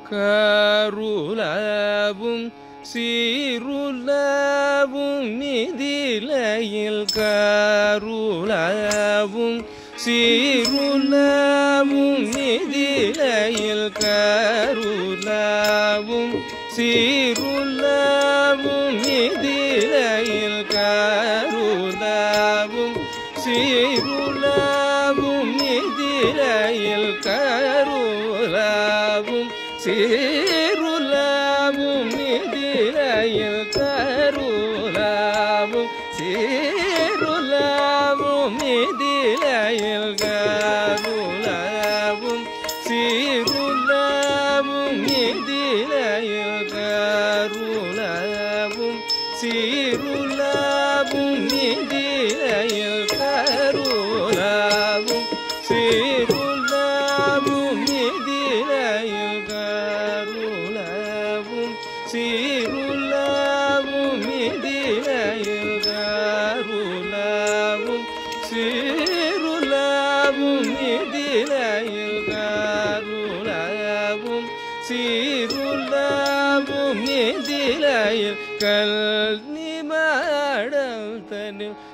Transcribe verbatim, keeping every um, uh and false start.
கருளவும் சீருளவும் நிதிலையில் கருளவும் சீருளவும் நிதிலையில் கருளவும் சீருளவும் நிதிலையில் கருளவும் சீருளவும் நிதிலையில் கருளவும் சீருளவும் நிதிலையில் கருளவும் சீருளவும் நிதிலையில் கருளவும் சீருளவும் நிதிலையில் கருளவும் சீருளவும் நிதிலையில் கருளவும் சீருளவும் நிதிலையில் கருளவும் சீருளவும் நிதிலையில் கருளவும் சீருளவும் நிதிலையில் கருளவும் சீருளவும் நிதிலையில் கல்னிமடல் தனில்